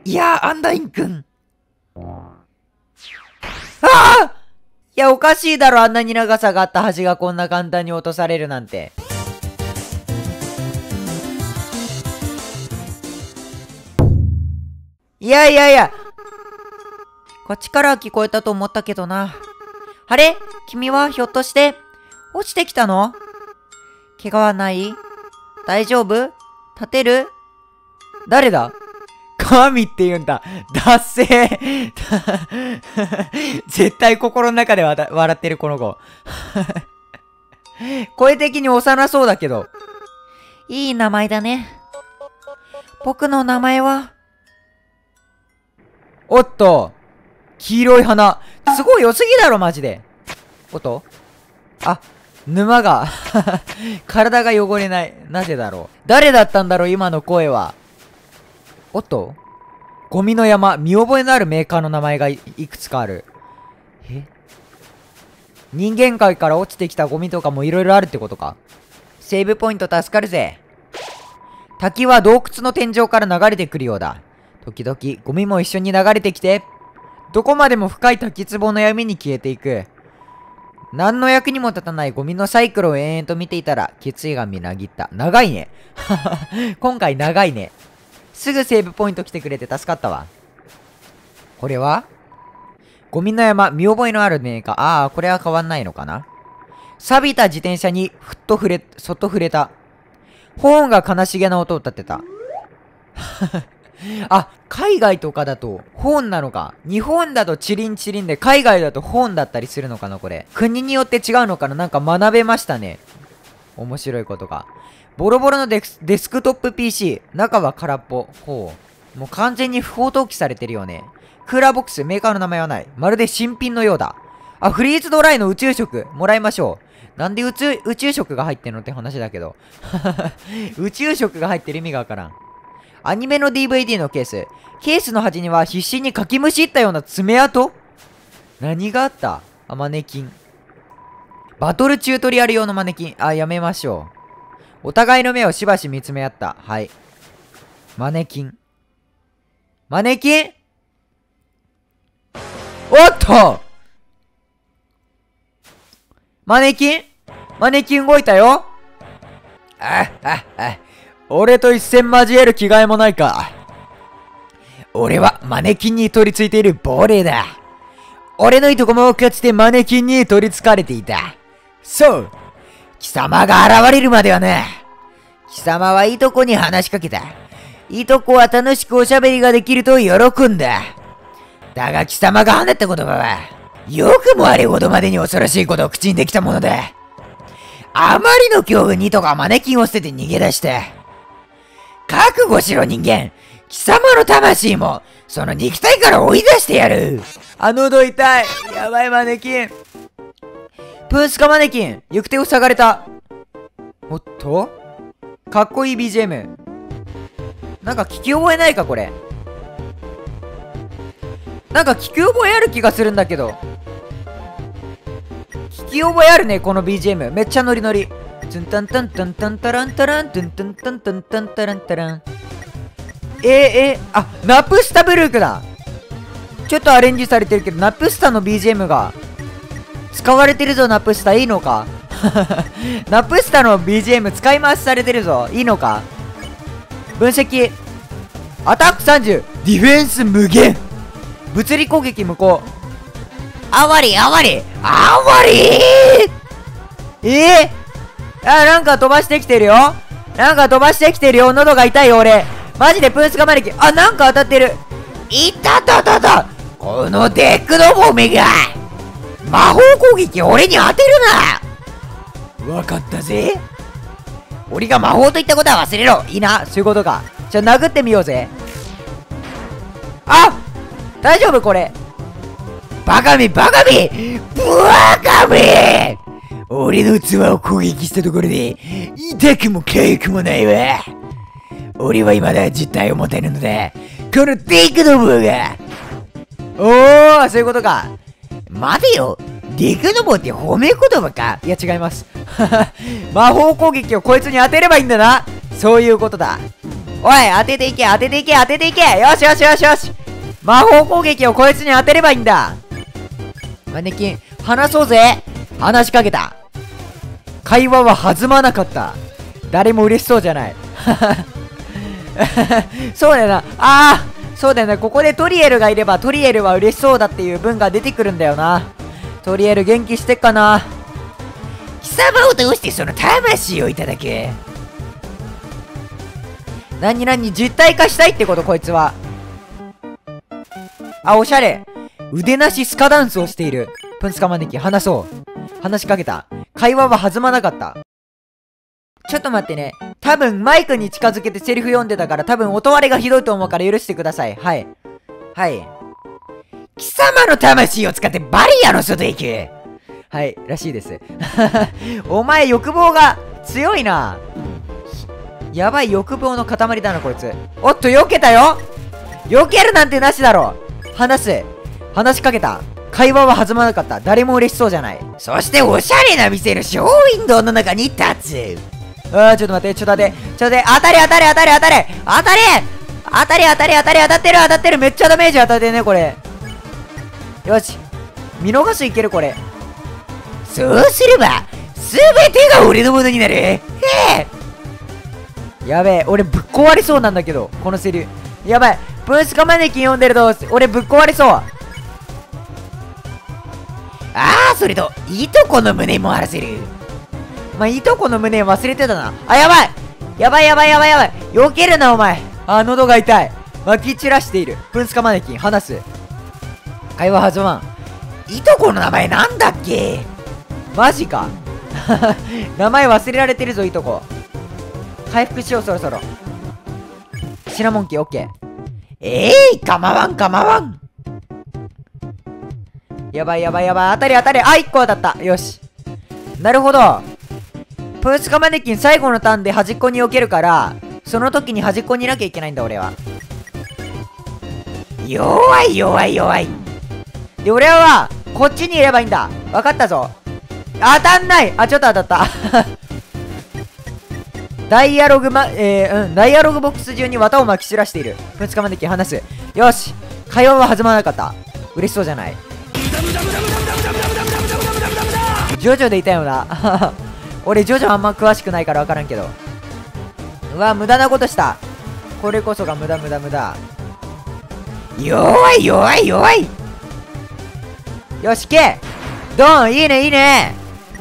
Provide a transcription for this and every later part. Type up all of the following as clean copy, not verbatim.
いやー、アンダインくん。ああ！いや、おかしいだろ、あんなに長さがあった橋がこんな簡単に落とされるなんて。いやいやいや。こっちから聞こえたと思ったけどな。あれ？君はひょっとして、落ちてきたの？怪我はない？大丈夫？立てる？誰だ？神って言うんだ。ダッセー絶対心の中で笑ってるこの子。声的に幼そうだけど。いい名前だね。僕の名前は。おっと。黄色い花。すごい良すぎだろ、マジで。おっと。あ、沼が。体が汚れない。なぜだろう。誰だったんだろう、今の声は。おっと。ゴミの山。見覚えのあるメーカーの名前がいくつかある。人間界から落ちてきたゴミとかもいろいろあるってことか。セーブポイント助かるぜ。滝は洞窟の天井から流れてくるようだ。時々ゴミも一緒に流れてきて、どこまでも深い滝壺の闇に消えていく。何の役にも立たないゴミのサイクルを延々と見ていたら、決意がみなぎった。長いね。今回長いね。すぐセーブポイント来てくれて助かったわ。これはゴミの山、見覚えのあるメーカー。ああ、これは変わんないのかな。錆びた自転車にそっと触れた。ホーンが悲しげな音を立てた。あ、海外とかだとホーンなのか。日本だとチリンチリンで、海外だとホーンだったりするのかな、これ。国によって違うのかな。なんか学べましたね。面白いことが。ボロボロのデスクトップ PC。中は空っぽ。ほう。もう完全に不法投棄されてるよね。クーラーボックス、メーカーの名前はない。まるで新品のようだ。あ、フリーズドライの宇宙食。もらいましょう。なんで宇宙食が入ってんのって話だけど。宇宙食が入ってる意味がわからん。アニメの DVD のケース。ケースの端には必死にかきむしったような爪痕？何があった？あ、マネキン。バトルチュートリアル用のマネキン。あ、やめましょう。お互いの目をしばし見つめ合った。はい。マネキン。マネキン？おっと！マネキン動いたよ。俺と一戦交える気概もないか。俺はマネキンに取り付いている亡霊だ。俺のいとこもかつてマネキンに取り憑かれていた。そう。貴様が現れるまではな。貴様はいとこに話しかけた。いとこは楽しくおしゃべりができると喜んだ。だが貴様が放った言葉は、よくもあれほどまでに恐ろしいことを口にできたものだ。あまりの恐怖にとかマネキンを捨てて逃げ出した。覚悟しろ人間。貴様の魂も、その肉体から追い出してやる。喉痛い。やばいマネキン。プンスカマネキン。行く手を塞がれた。おっとかっこいい BGM。なんか聞き覚えないかこれ。なんか聞き覚えある気がするんだけど。聞き覚えあるね、この BGM。めっちゃノリノリ。トゥンタンタンタンタンタランタラントゥンタンタンタンタンタランタラン。あ、ナプスタブルークだ。ちょっとアレンジされてるけど、ナプスタの BGM が使われてるぞ。ナプスタいいのか。ナプスタの BGM 使い回しされてるぞ。いいのか。分析。アタック30、ディフェンス無限、物理攻撃無効。あわりあわりあわりなんか飛ばしてきてるよ。喉が痛いよ俺。マジでプンスカマネキン。あ、なんか当たってる。いたたたた。このデックのボメが魔法攻撃俺に当てるな。わかったぜ。俺が魔法と言ったことは忘れろ。いいな、そういうことか。じゃあ殴ってみようぜ。あ、大丈夫これ。バカめ俺の器を攻撃したところで痛くも痒くもないわ。俺は未だ実体を持てるので、このデクノボーが。おー、そういうことか。待てよ、デクノボーって褒め言葉か。いや違います。魔法攻撃をこいつに当てればいいんだな。そういうことだ。 おい、当てていけ、当てていけ、当てていけ。よしよしよしよし。魔法攻撃をこいつに当てればいいんだ。マネキン、話そうぜ。話しかけた。会話は弾まなかった。誰も嬉しそうじゃない。そうだよな。そうだよね。ここでトリエルがいれば、トリエルは嬉しそうだっていう文が出てくるんだよな。トリエル元気してっかな。貴様を倒してその魂をいただけ。何実体化したいってことこいつは。おしゃれ。腕なしスカダンスをしている。プンスカマネキン、話そう。話しかけた。会話は弾まなかった。ちょっと待ってね。多分マイクに近づけてセリフ読んでたから多分音割れがひどいと思うから許してください。はい。はい。貴様の魂を使ってバリアの外へ行く。はい、らしいです。お前欲望が強いな。やばい欲望の塊だなこいつ。おっと避けたよ。避けるなんてなしだろ。話しかけた。会話は弾まなかった。誰も嬉しそうじゃない。そしておしゃれな店のショーウィンドウの中に立つ。ちょっと待って、当たれ当たれ当たってるめっちゃダメージ当たってね、これ。よし。見逃すいける、これ。そうすれば、すべてが俺のものになる。やべえ、俺ぶっ壊れそうなんだけど、このセリフ。やばい、プンスカマネキン読んでると、俺ぶっ壊れそう。それと、いとこの胸も晴らせる。いとこの胸忘れてたな。やばい避けるな、お前。喉が痛い。撒き散らしている。プンスカマネキン、話す。会話弾まん。いとこの名前なんだっけ？マジか。名前忘れられてるぞ、いとこ。回復しよう、そろそろ。シナモンキー、オッケー。構わん。やばい。当たれ。1個当たった。よし。なるほど。プンスカマネキン最後のターンで端っこに避けるから、その時に端っこにいなきゃいけないんだ、俺は。弱い。で、俺は、こっちにいればいいんだ。わかったぞ。当たんない。ちょっと当たった。ダイアログボックス中に綿を巻き散らしている。プンスカマネキン話す。よし。会話は弾まなかった。嬉しそうじゃない。ジョジョでいたよな。俺ジョジョあんま詳しくないから分からんけど。うわ、無駄なことした。これこそが無駄。弱い。よし、けドン、いいね。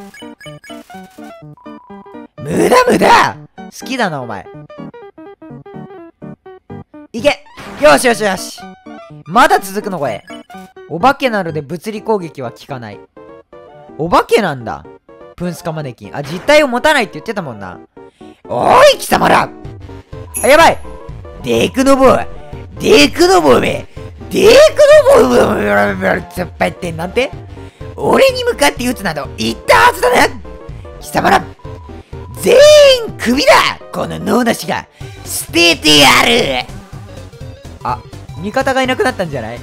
無駄好きだな、お前。いけ。よし。まだ続くのこれ。お化けなので物理攻撃は効かない。お化けなんだ。プンスカマネキン。実体を持たないって言ってたもんな。おい、貴様ら。やばい。デクノボーめ。突っ張ってんなんて。俺に向かって撃つなど言ったはずだな。貴様ら。全員クビだ。この脳なしが捨ててやる。味方がいなくなったんじゃない？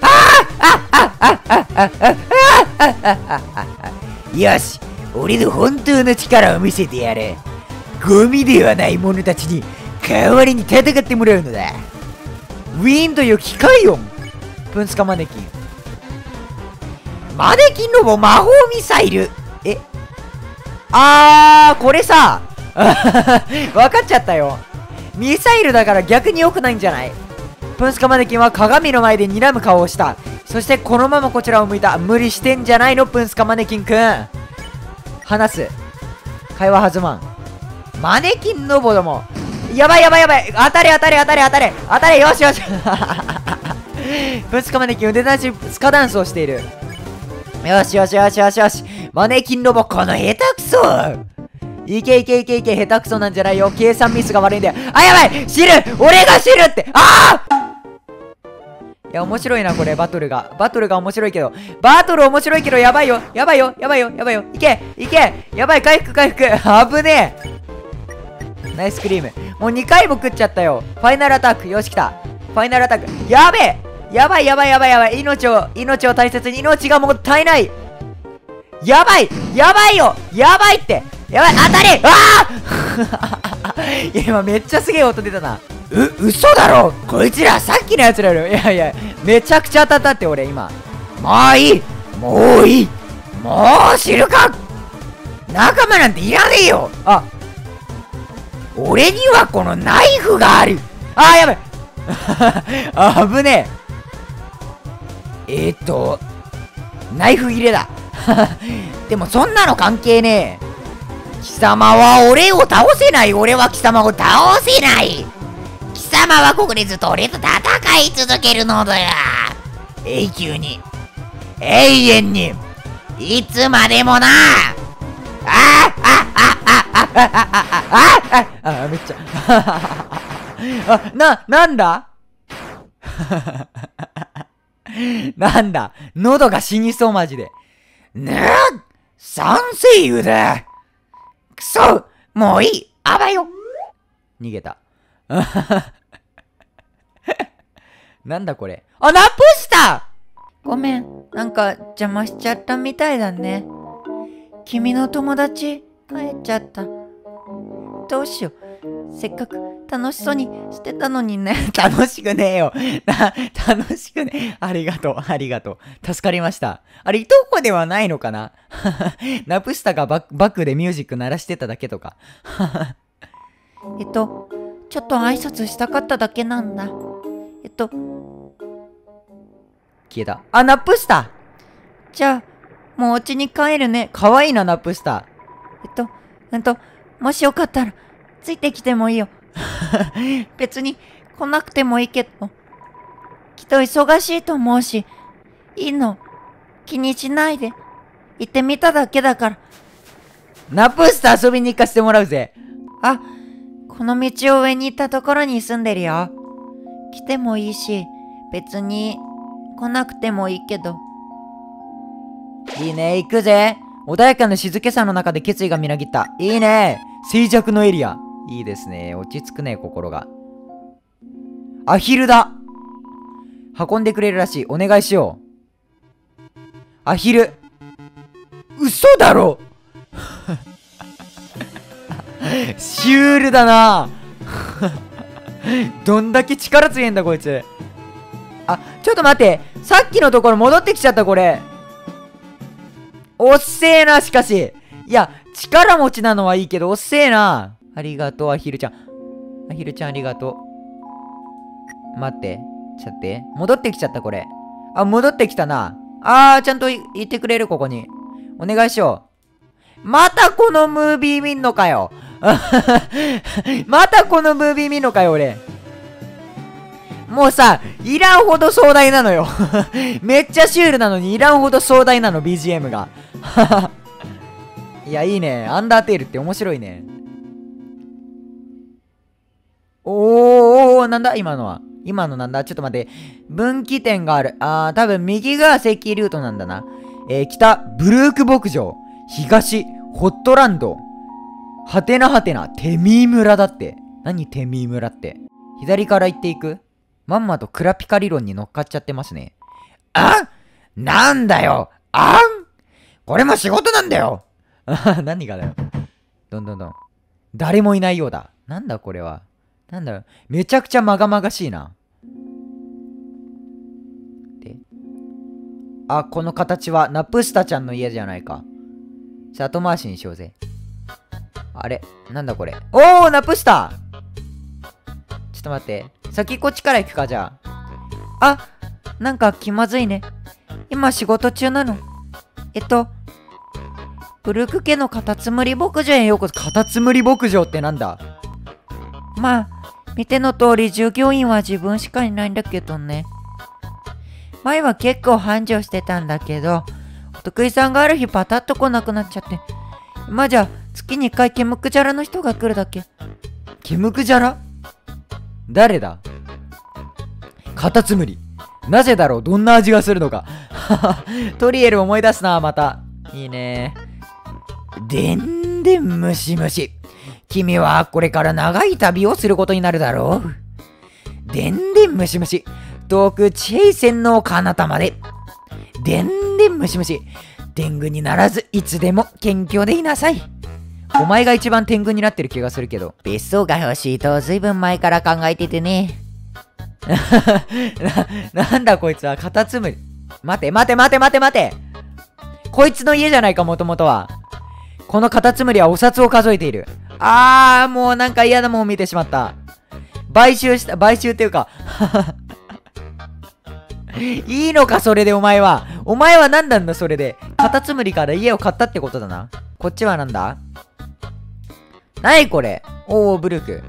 よし、俺の本当の力を見せてやれ。ゴミではない者たちに代わりに戦ってもらうのだ。ウィーンという機械音。プンスカマネキン。マネキンの魔法ミサイル。これさ。わかっちゃったよ。ミサイルだから逆に良くないんじゃない？プンスカマネキンは鏡の前で睨む顔をした。そしてこのままこちらを向いた。無理してんじゃないの、プンスカマネキンくん。話す。会話弾まん。マネキンのボども。やばい。当たれ。よし。プンスカマネキン腕出しスカダンスをしている。よし。マネキンロボ、この下手くそ。いけ。下手くそなんじゃないよ。計算ミスが悪いんだよ。やばい。死ぬ。俺が死ぬって。いや、面白いな、これ、バトルが面白いけど。やばいよ。いけ。やばい、回復。危ねえ。ナイスクリーム。もう2回も食っちゃったよ。ファイナルアタック。よし、来た。ファイナルアタック。やべえ。やばい。命を大切に。命がもったいない。やばいよ。やばいって。当たれ。今めっちゃすげえ音出たな。 嘘だろこいつらさっきのやつらよ。いやいや、めちゃくちゃ当たったって俺今。もういいもういいもう知るか仲間なんていらねえよ。あ、俺にはこのナイフがある。あーやばいあぶねえ。ナイフ入れだでもそんなの関係ねえ。貴様は俺を倒せない。俺は貴様を倒せない。貴様はここでずっと俺と戦い続けるのだよ。永久に、永遠に、いつまでもな。めっちゃなんだなんだ喉が死にそうマジで。三声優だ。くそもういいあばよ。逃げたなんだこれ。あ、ナプスタ。ごめん、なんか邪魔しちゃったみたいだね。君の友達帰っちゃった。どうしよう。せっかく楽しそうにしてたのにね。楽しくねえよ。楽しくねえ。ありがとう、ありがとう。助かりました。あれ、いとこではないのかなナプスタがバックでミュージック鳴らしてただけとか。ちょっと挨拶したかっただけなんだ。消えた。あ、ナプスタ。じゃあ、もうお家に帰るね。かわいいな、ナプスタ。もしよかったら、ついてきてもいいよ。別に来なくてもいいけど、きっと忙しいと思うし、いいの、気にしないで。行ってみただけだから。ナプスタ遊びに行かせてもらうぜ。あ、この道を上に行ったところに住んでるよ。来てもいいし、別に来なくてもいいけど。いいね、行くぜ。穏やかな静けさの中で決意がみなぎった。いいね。静寂のエリア。いいですね。落ち着くね、心が。アヒルだ。運んでくれるらしい。お願いしよう。アヒル。嘘だろシュールだなどんだけ力強いんだこいつ。あ、ちょっと待って。さっきのところ戻ってきちゃったこれ。おっせえな、しかし。いや、力持ちなのはいいけど、おっせえな。ありがとう、アヒルちゃん。アヒルちゃんありがとう。待って。ちょっと待って。戻ってきちゃった、これ。あ、戻ってきたな。ちゃんと言ってくれる、ここに。お願いしよう。またこのムービー見んのかよ。またこのムービー見んのかよ、俺。もうさ、いらんほど壮大なのよ。めっちゃシュールなのにいらんほど壮大なの、BGM が。いや、いいね。アンダーテールって面白いね。なんだ今のは。今のなんだちょっと待って。分岐点がある。多分右が石器ルートなんだな。北、ブルーク牧場。東、ホットランド。はてなはてな、テミー村だって。何テミー村って。左から行っていく？まんまとクラピカ理論に乗っかっちゃってますね。なんだよこれも仕事なんだよ何がだよ。どん。誰もいないようだ。なんだこれは。なんだよ。めちゃくちゃまがまがしいな。で。この形はナプスタちゃんの家じゃないか。後回しにしようぜ。あれなんだこれ。ナプスタ。ちょっと待って。先こっちから行くか、じゃあ。なんか気まずいね。今仕事中なの。ブルーク家のカタツムリ牧場へようこそ。カタツムリ牧場ってなんだ？まあ、見ての通り従業員は自分しかいないんだけどね。前は結構繁盛してたんだけど、お得意さんがある日パタッと来なくなっちゃって。今じゃ月に1回ケムクジャラの人が来るだけ。ケムクジャラ？誰だ？カタツムリ。なぜだろう？どんな味がするのか。トリエル思い出すな、また。いいね。でんでんむしむし。君はこれから長い旅をすることになるだろう。でんでんむしむし。遠く地平線の彼方まで。でんでんむしむし。天狗にならずいつでも謙虚でいなさい。 お前が一番天狗になってる気がするけど。別荘が欲しいとずいぶん前から考えててね。なんだこいつは、カタツムリ。待て。こいつの家じゃないか、もともとは。このカタツムリはお札を数えている。もうなんか嫌なもん見てしまった。買収っていうか。いいのか、それでお前は。お前は何なんだ、それで。カタツムリから家を買ったってことだな。こっちはなんだ？なにこれ？ブルーク。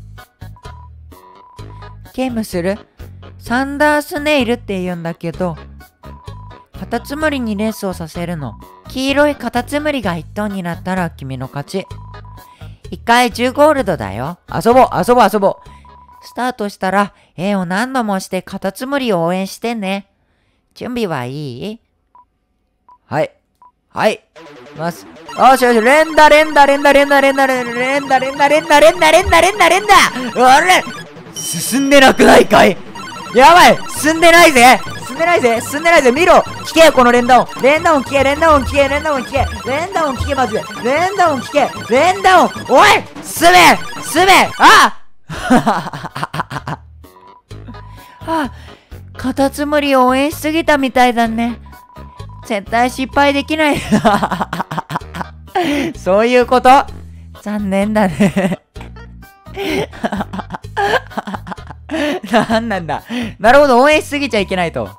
ゲームする？サンダースネイルって言うんだけど、カタツムリにレースをさせるの。黄色いカタツムリが1頭になったら君の勝ち。1回10ゴールドだよ。遊ぼう。スタートしたら A を何度も押してカタツムリを応援してね。準備はいい？はい。ます。よし、連打。進んでなくないかい？やばい！進んでないぜ！見ろ！聞けよ、この連打音！聞け、マジで！おい！進め！カタツムリを応援しすぎたみたいだね。絶対失敗できない。そういうこと？残念だね。なんだ。なるほど、応援しすぎちゃいけないと。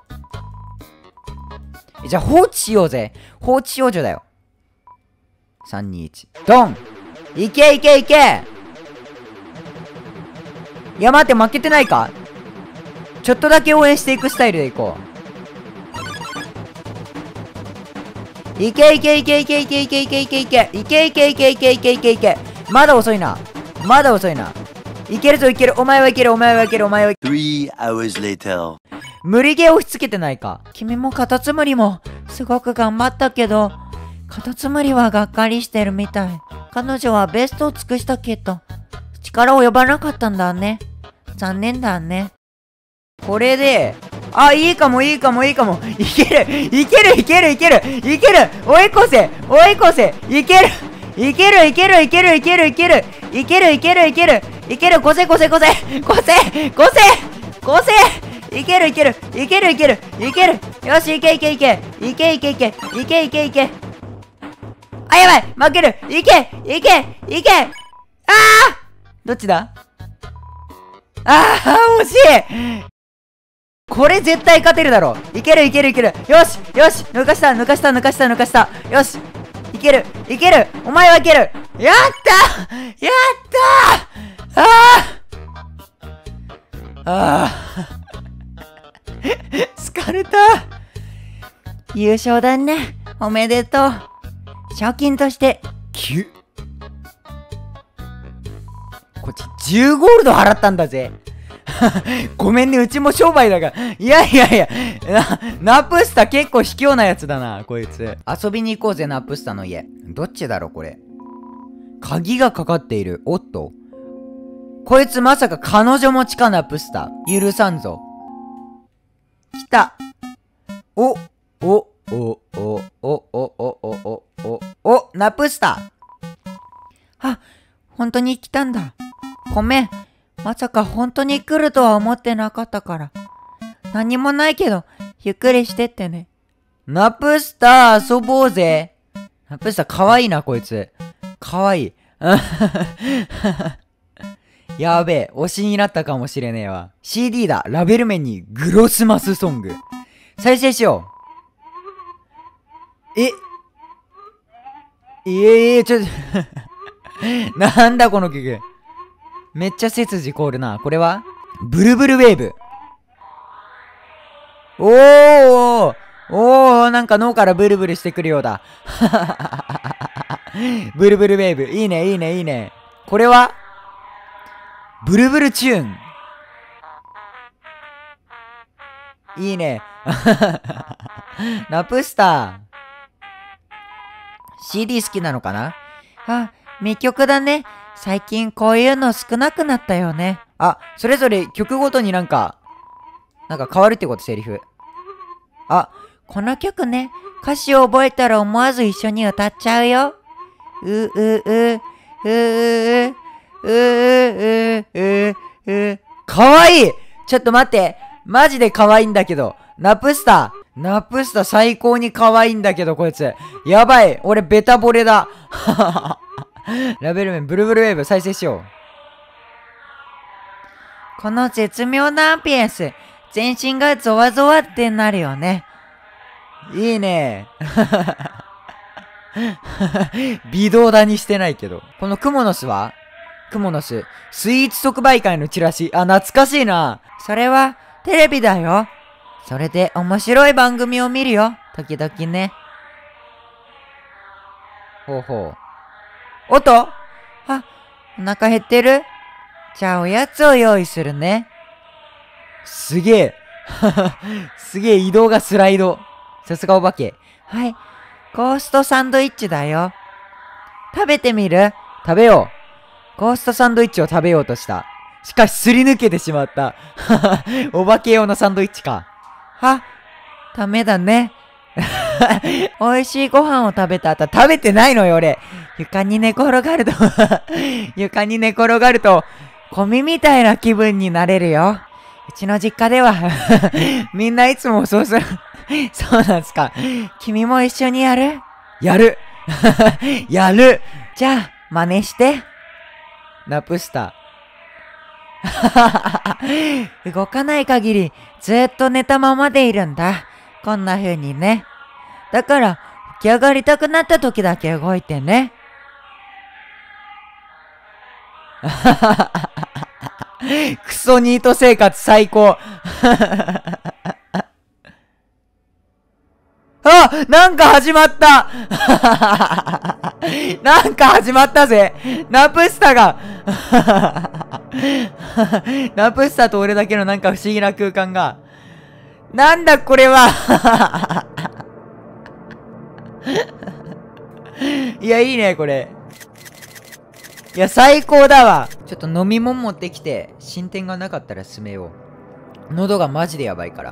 じゃあ放置しようぜ。放置少女だよ。3、2、1。ドン！いけ！いや待って、負けてないか？ちょっとだけ応援していくスタイルでいこう。いけ！まだ遅いな。いけるぞ。お前はいける。 3 hours later. 無理ゲー押し付けてないか。君もカタツムリもすごく頑張ったけど、カタツムリはがっかりしてるみたい。彼女はベストを尽くしたけど、力及ばなかったんだね。残念だね。これで、いいかも。いける。追い越せ。いける。越せ。いける。よし、いけ。やばい、負ける。いけ。どっちだ？惜しい。これ絶対勝てるだろ。いける。よし。抜かした。よし。いける。お前はいける。やったスカルタ優勝だね。おめでとう。賞金としてこっち10ゴールド払ったんだぜ。ごめんね、うちも商売だから。いやナプスタ結構卑怯なやつだな、こいつ。遊びに行こうぜ、ナプスタの家。どっちだろ、これ。鍵がかかっている。おっと。こいつまさか彼女持ちか、ナプスタ。許さんぞ。来た。ナプスタ。本当に来たんだ。ごめん。まさか本当に来るとは思ってなかったから。何もないけど、ゆっくりしてってね。ナプスタ遊ぼうぜ。ナプスタかわいいな、こいつ。かわいい。やべえ、推しになったかもしれねえわ。CD だ。ラベル面にグロスマスソング。再生しよう。ちょっとなんだこの曲。めっちゃ背筋凍るな。これはブルブルウェーブ。なんか脳からブルブルしてくるようだ。ブルブルウェーブ。いいね。これはブルブルチューン。いいね。ナプスター。CD 好きなのかな？名曲だね。最近こういうの少なくなったよね。それぞれ曲ごとになんか変わるってこと、セリフ。この曲ね、歌詞を覚えたら思わず一緒に歌っちゃうよ。 う、う、う、う、う、う、かわいい。ちょっと待って。マジでかわいいんだけど。ナプスタ最高にかわいいんだけど、こいつ。やばい。俺ベタボレだ。ラベル面、ブルブルウェーブ再生しよう。この絶妙なアンピエンス。全身がゾワゾワってなるよね。いいね。微動だにしてないけど。このクモの巣はクモの巣。スイーツ即売会のチラシ。あ、懐かしいな。それは、テレビだよ。それで面白い番組を見るよ。時々ね。ほうほう。おっとあ、お腹減ってる？じゃあおやつを用意するね。すげえ。すげえ移動がスライド。さすがお化け。はい。ゴーストサンドイッチだよ。食べてみる？食べよう。ゴーストサンドイッチを食べようとした。しかしすり抜けてしまった。お化け用のサンドイッチか。ダメだね。美味しいご飯を食べた後、食べてないのよ俺。床に寝転がると、ゴミみたいな気分になれるよ。うちの実家では、みんないつもそうする。そうなんすか。君も一緒にやる？やる。やる。じゃあ、真似して。ナプスター。動かない限り、ずっと寝たままでいるんだ。こんな風にね。だから、起き上がりたくなった時だけ動いてね。クソニート生活最高。なんか始まったなんか始まったぜ。ナプスタがナプスタと俺だけのなんか不思議な空間が。なんだこれはいや、いいね、これ。いや、最高だわ。ちょっと飲み物持ってきて、進展がなかったら進めよう。喉がマジでやばいから。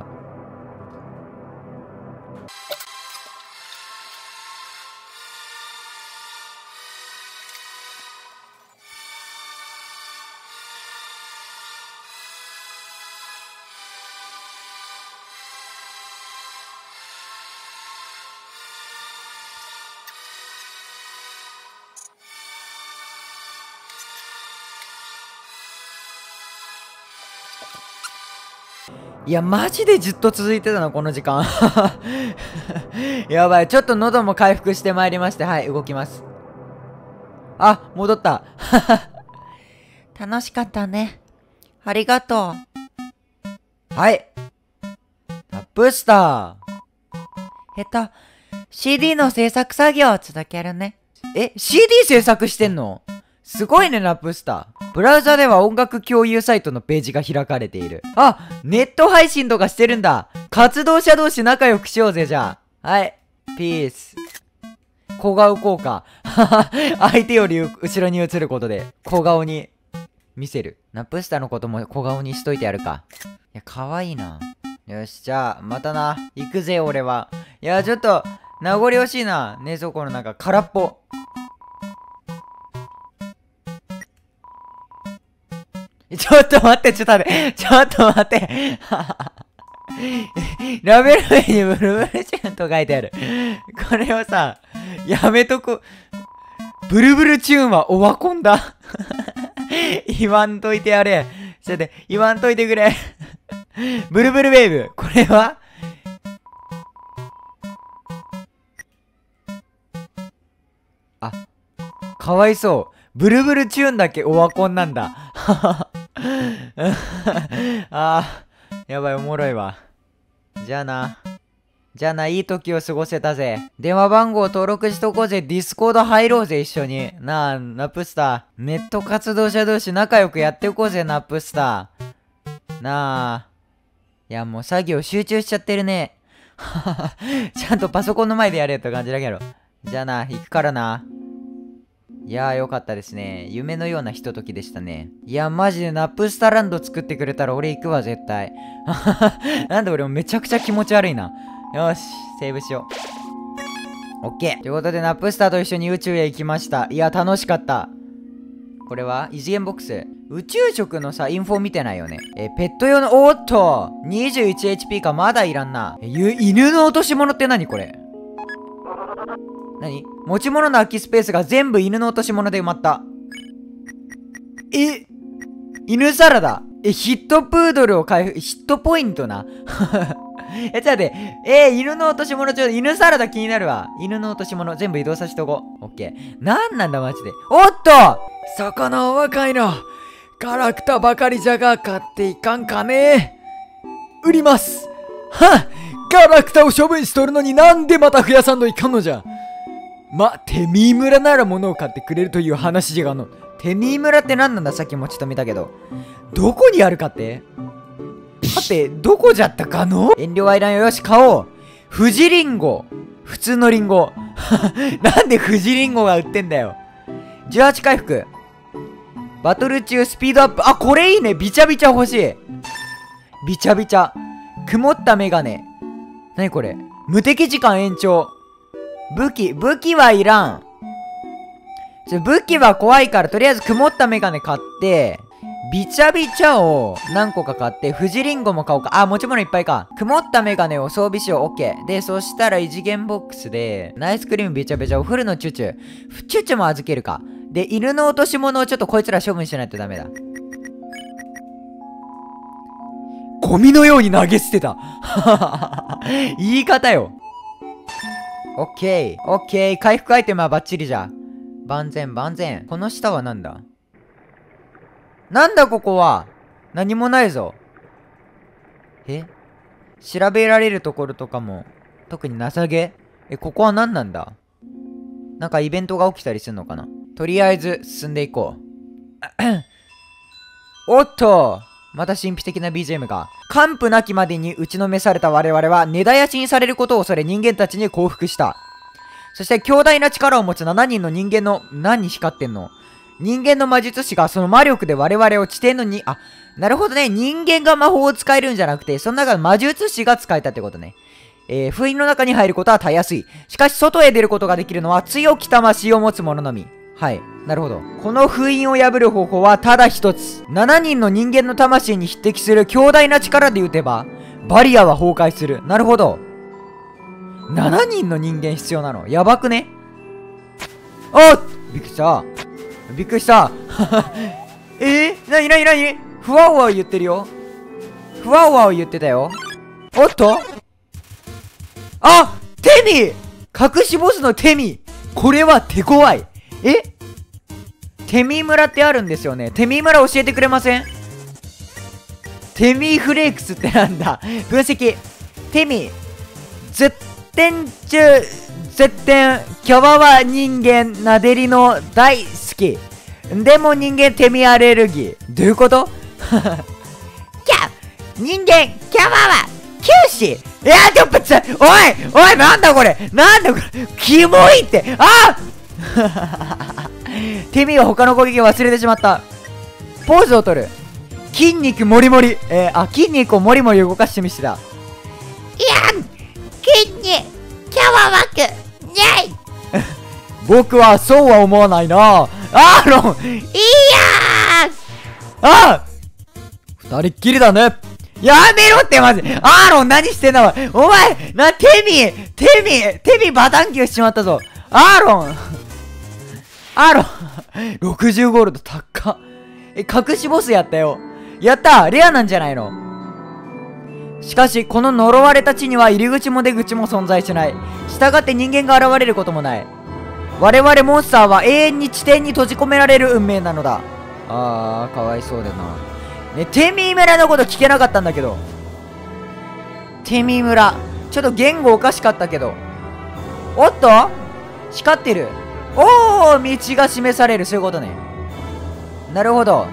いや、マジでずっと続いてたな、この時間。やばい。ちょっと喉も回復してまいりまして、はい、動きます。戻った。楽しかったね。ありがとう。はい。ナプスター。CD の制作作業を続けるね。CD 制作してんの？すごいね、ナプスター。ブラウザでは音楽共有サイトのページが開かれている。ネット配信とかしてるんだ。活動者同士仲良くしようぜ、じゃあ。はい。ピース。小顔効果。相手より後ろに映ることで、小顔に見せる。ナプスターのことも小顔にしといてやるか。いや、かわいいな。よし、じゃあ、またな。行くぜ、俺は。いや、ちょっと、名残惜しいな。冷蔵庫の中、空っぽ。ちょっと待って。ラベル名にブルブルチューンと書いてある。これをさ、やめとこ。ブルブルチューンはオワコンだ。言わんといてやれ。ちょっと待って、言わんといてくれ。ブルブルウェーブ。これはかわいそう。ブルブルチューンだけオワコンなんだ。やばい、おもろいわ。じゃあな、いい時を過ごせたぜ。電話番号登録しとこうぜ。ディスコード入ろうぜ、一緒に。なあ、ナプスター。ネット活動者同士仲良くやっておこうぜ、ナプスター。なあ。いや、もう作業集中しちゃってるね。ちゃんとパソコンの前でやれよって感じだけど。じゃあな、行くからな。いやーよかったですね。夢のようなひとときでしたね。いやマジでナプスタランド作ってくれたら俺行くわ絶対。なんで俺もめちゃくちゃ気持ち悪いな。よし、セーブしよオッケー。ということで、ナプスターと一緒に宇宙へ行きました。いや、楽しかった。これは異次元ボックス。宇宙食のさ、インフォ見てないよね。ペット用の、おっと 21HP か、まだいらんな。犬の落とし物って何これ。何持ち物の空きスペースが全部犬の落とし物で埋まった。犬サラダ。ヒットプードルを回復、ヒットポイントな。ちょっと待って。犬の落とし物犬サラダ気になるわ。犬の落とし物全部移動させとこう。オッケー。なんなんだマジで。おっと魚は若いな。ガラクタばかりじゃが買っていかんかね。売ります。はっ、ガラクタを処分しとるのになんでまた増やさんといかんのじゃ。テミー村なら物を買ってくれるという話じゃがの。テミー村って何なんだ。さっきもちょっと見たけど。どこにあるかって。待って、どこじゃったかの。遠慮はいらんよ。よし、買おう。富士リンゴ。普通のリンゴ。なんで富士リンゴが売ってんだよ。18回復。バトル中スピードアップ。あ、これいいね。ビチャビチャ欲しい。ビチャビチャ。曇ったメガネ。なにこれ。無敵時間延長。武器はいらん。武器は怖いから、とりあえず曇ったメガネ買って、ビチャビチャを何個か買って、富士リンゴも買おうか。あ、持ち物いっぱいか。曇ったメガネを装備しよう。オッケー。で、そしたら異次元ボックスで、ナイスクリームビチャビチャ、お風呂のチュチュ。チュチュも預けるか。で、犬の落とし物をちょっとこいつら処分しないとダメだ。ゴミのように投げ捨てた。言い方よ。オッケー。オッケー。回復アイテムはバッチリじゃ。万全万全。この下はなんだ。なんだここは。何もないぞ。調べられるところとかも特になさげ。ここは何なんだ。なんかイベントが起きたりするのかな。とりあえず進んでいこう。おっと、また神秘的な BGM が。完膚なきまでに打ちのめされた我々は根絶やしにされることを恐れ人間たちに降伏した。そして強大な力を持つ7人の人間の、何光ってんの？人間の魔術師がその魔力で我々を地底のに、なるほどね。人間が魔法を使えるんじゃなくて、その中の魔術師が使えたってことね。封印の中に入ることはたやすい。しかし外へ出ることができるのは強き魂を持つ者のみ。はい。なるほど。この封印を破る方法はただ一つ。7人の人間の魂に匹敵する強大な力で撃てば、バリアは崩壊する。なるほど。7人の人間必要なの。やばくね？びっくりした。びっくりした。なにふわふわ言ってるよ。ふわふわ言ってたよ。おっとテミ！隠しボスのテミ！これは手強い。テミ村ってあるんですよね。テミ村教えてくれません？テミフレークスってなんだ。分析。テミ。絶対キャワは人間なでりの大好き。でも人間テミアレルギー。どういうこと？人間キャワは九死。おいなんだこれキモいって。テミは他の攻撃を忘れてしまった。ポーズを取る。筋肉もりもり。筋肉をもりもり動かしてみせた。筋肉キャワワクにゃい。僕はそうは思わないな。アーロン二人っきりだね。やめろってマジ。アーロン何してんだお前テミバタンキューしちまったぞ。アーロン60ゴールド高っ。隠しボスやったよ。やったレアなんじゃないの。しかしこの呪われた地には入り口も出口も存在しない。したがって人間が現れることもない。我々モンスターは永遠に地底に閉じ込められる運命なのだ。かわいそうだな。テミー村のこと聞けなかったんだけど。テミー村ちょっと言語おかしかったけど。おっと光ってる。道が示される。そういうことね。なるほど。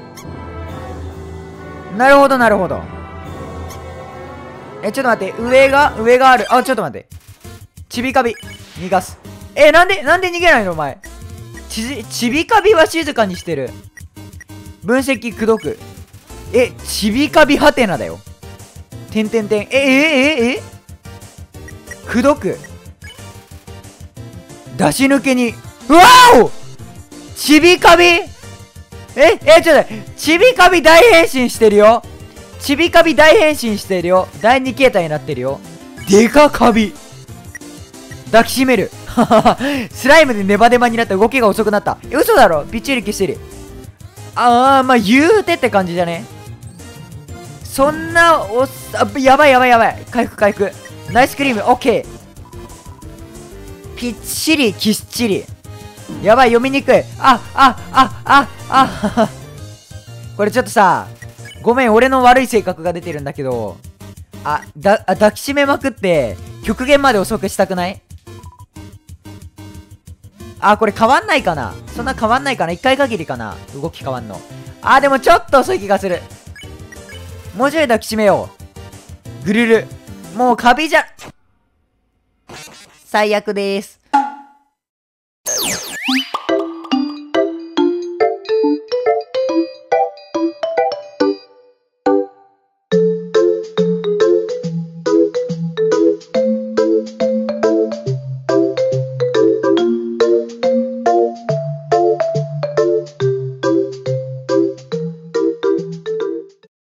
ちょっと待って。上がある。ちょっと待って。ちびかび逃がす。なんで逃げないのお前。ちびかびは静かにしてる。分析くどく。ちびかびはてなだよ。くどく。 出し抜けに、うわおちびかび、ちょっと待って、ちびかび大変身してるよ。ちびかび大変身してるよ。第2形態になってるよ。でかかび。抱きしめる。スライムでネバネバになった。動きが遅くなった。嘘だろ、ピッチリ消してる。まあ言うてって感じじゃね。そんなやばいやばいやばい。回復回復。ナイスクリーム、オッケー。ぴっちりきっちり。やばい、読みにくい。これちょっとさ、ごめん、俺の悪い性格が出てるんだけど、抱きしめまくって極限まで遅くしたくない？これ変わんないかな。そんな変わんないかな。1回限りかな、動き変わんの。でもちょっと遅い気がする。もうちょい抱きしめよう。ぐるる。もうカビじゃ、最悪でーす。